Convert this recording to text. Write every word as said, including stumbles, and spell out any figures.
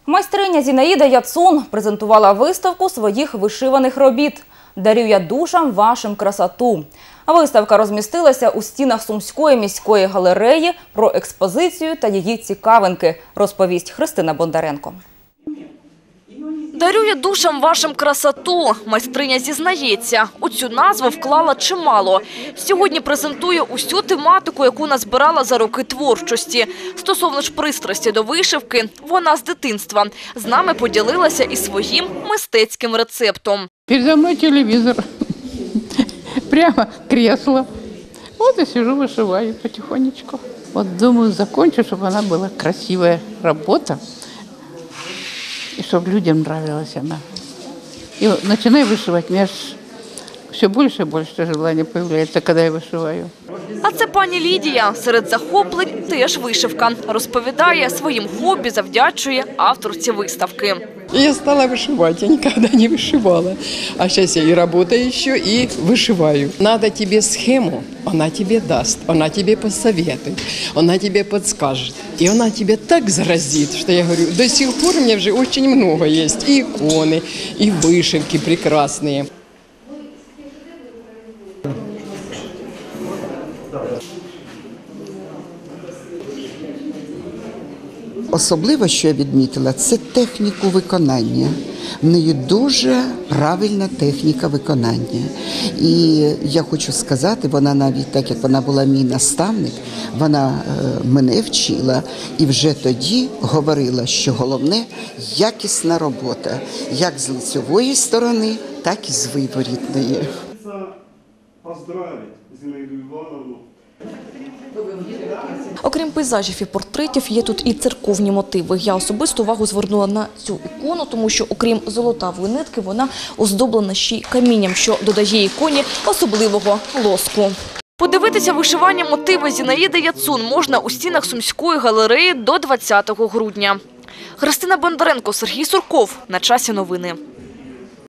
Майстриня Зінаїда Яцун презентувала виставку своїх вишиваних робіт «Дарю я душам вашим красоту». Виставка розмістилася у стінах Сумської міської галереї. Про експозицію та її цікавинки розповість Христина Бондаренко. «Дарю я душам вашим красоту». Майстриня зізнається, у цю назву вклала чимало. Сьогодні презентує усю тематику, яку назбирала за роки творчості. Стосовно ж пристрасті до вишивки, вона з дитинства. З нами поділилася і своїм мистецьким рецептом. Передо мной телевизор, прямо кресло. Вот и сижу, вышиваю потихонечку. Вот думаю, закончу, чтобы она была красивая работа. И чтобы людям нравилась она. И начинаю вышивать. У меня все больше и больше желания появляется, когда я вышиваю. А це пані Лідія. Серед захоплень теж вишивка. Розповідає, своїм хобі завдячує авторці виставки. Я стала вышивать, я никогда не вышивала. А сейчас я и работаю еще, и вышиваю. Надо тебе схему, она тебе даст, она тебе посоветует, она тебе подскажет. И она тебе так заразит, что я говорю, до сих пор у меня уже очень много есть. И иконы, и вышивки прекрасные. Особливо, що я відмітила, це техніку виконання. В неї дуже правильна техніка виконання. І я хочу сказати, вона навіть, так як вона була мій наставник, вона мене вчила і вже тоді говорила, що головне – якісна робота, як з лицевої сторони, так і з виворітної. Поздравити Зінаїду Івановну. Окрім пейзажів і портретів, є тут і церковні мотиви. Я особисто увагу звернула на цю ікону, тому що, окрім золотавої нитки, вона оздоблена ще й камінням, що додає іконі особливого лоску. Подивитися вишивання мотиви Зінаїди Яцун можна у стінах Сумської галереї до двадцятого грудня. Христина Бондаренко, Сергій Сурков. На часі новини.